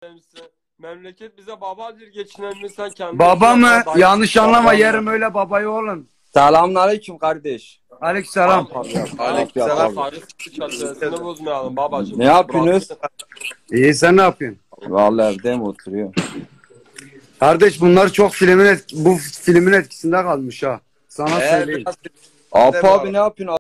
Memleket bize babadır, geçinelim sen kendin. Baba mı? Yanlış anlama, yerim öyle babayı oğlum. Selamünaleyküm kardeş. Aleykümselam. Aleykümselam. Çatısını bozmayalım babacığım. Ne yapıyorsunuz? İyi, sen ne yapıyorsun? Vallahi evde mi oturuyor? Kardeş bunlar çok bu filmin etkisinde kalmış ha. Sana söyleyeyim. Apo abi ne yapıyorsun?